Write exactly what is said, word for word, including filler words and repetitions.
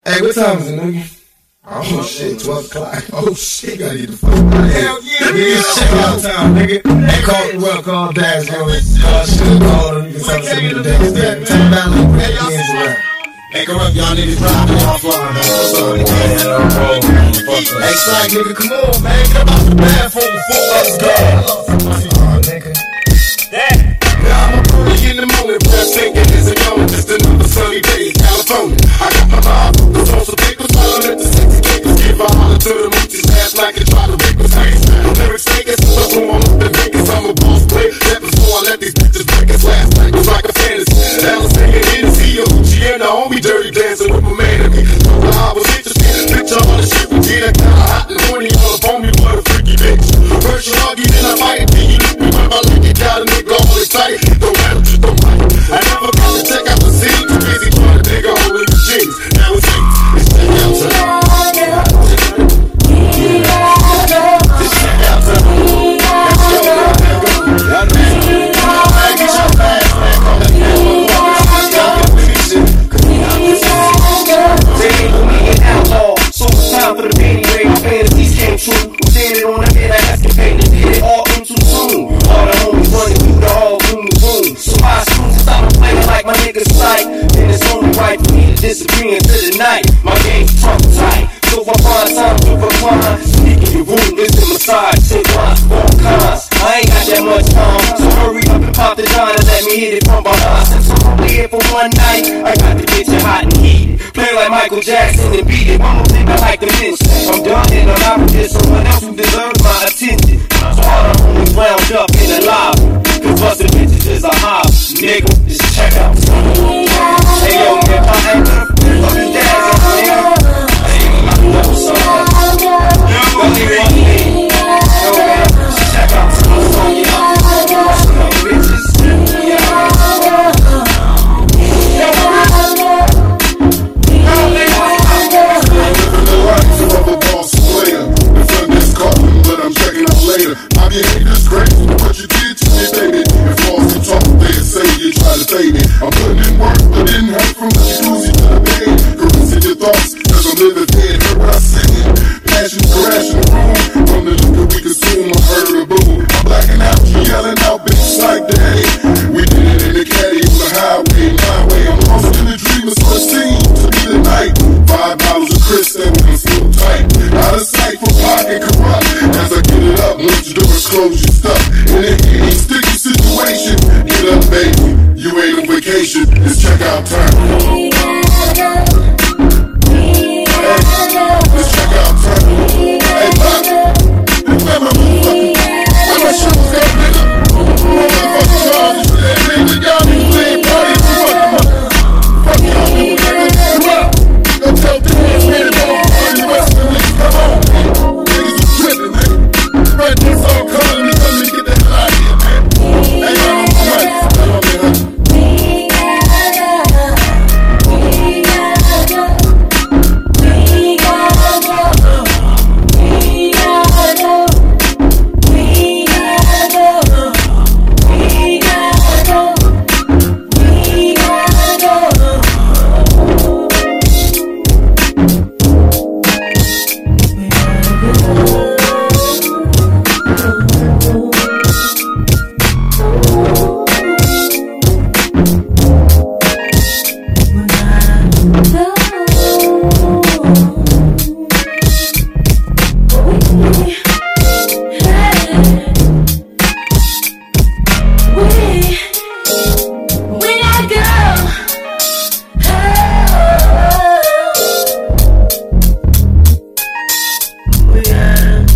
Hey, what time is it, nigga? Oh shit, twelve o'clock. Oh shit, gotta get the fuck out of here. Hell yeah, nigga. Check out time, nigga. Hey, call, well, call Dash, yo. Uh, should've called him. You can tell him to the Dash. Tell him down and put the hands around. Hey, Kurupt, y'all niggas driving offline, man. What's up, nigga? Hey, Syke, nigga, come on, man. Get up out the bathroom before let's go. Oh, nigga. Yeah. Now I'm early in the morning, breath thinking is a yawn. Just another sunny day in California. I got my vibe, cause on some papers, I at the sexy papers. Give a holler to the moochies last night and try to break my face. No lyrics taken, so I'm going up in Vegas. I'm a boss player. That before I let these bitches break us. Last night was like a fantasy. Alice singing Hennessy, Gucci and the homie dirty dancing with my man and me. Told her I was interested, picture all the shit we did. I got hot and horny all up on me, what a freaky bitch. First you argue, then I fight it, then you look me when I like it. Got a nigga all excited, don't matter, just don't like it. I never got to check out the scene, too busy trying to dig a hole in the jeans. Now it's eight, it's check out time. It's check out time. Let's go, let's go. Y'all know man, get your fast, man. Call that man, let's go, let's go. They ain't gonna be an outlaw, so it's time for the penny rate. My fantasies came true. Who standing on the head, I got to pay the did it all in too soon. All the homies running through the hall, boom, boom. So I assume since I'm playing like my nigga Syke, then it's only right for me to disappear into the night. My game's trump tight, so I find time to recline. Sneaking your room, listen massage, take lines, all kinds. I ain't got that much time, so hurry up and pop the John and let me hit it from behind. Since I'm only here for one night, I got to get you hot and heated. Play like Michael Jackson and beat it. One more thing I like to mention, I'm done and I'm out with someone else who deserves my attention. So all the homies round up in the lobby, cause bustin' bitches is a hobby. Nigga, just check out. Hey yo, man, my anchor, fucking daggin', nigga. Hey, I know something. Only one thing. Yo, man, just check out some song, y'all. Some bitches. I get haters crazy, what you did to me, baby. If false to talk, they say you try to fade it. I'm putting in work, but didn't hurt from the jacuzzi to the bed. Caressing your thoughts, cause I'm living dead. Heard what I said, passion crashing the room. From the liquor we consume, I heard a boom. I'm blacking out, you yelling out, big Syke daddy. We did it in the caddy on the highway, my way. I'm lost in the dream, it's what it seemed to be the night. Five bottles of Chris and I'm still tight. Out of sight for pocket Kurupt. As I get it up, once your doors close, you stuck in a heat, sticky situation. Get up, baby, you ain't on vacation. It's checkout time. Hey, it's checkout time. Hey, look, where my motherfucking, where my shoes at, nigga? Motherfucking Charles, that nigga, y'all be playing parties. Fuck y'all, nigga. Kurupt, go tell them what's ready, motherfucking West Indies. Come on, man. Niggas are tripping, man. Right, this all calling me, tell me to get the hell out of here, man. Hey, y'all know my money. Tell them, man. Yeah.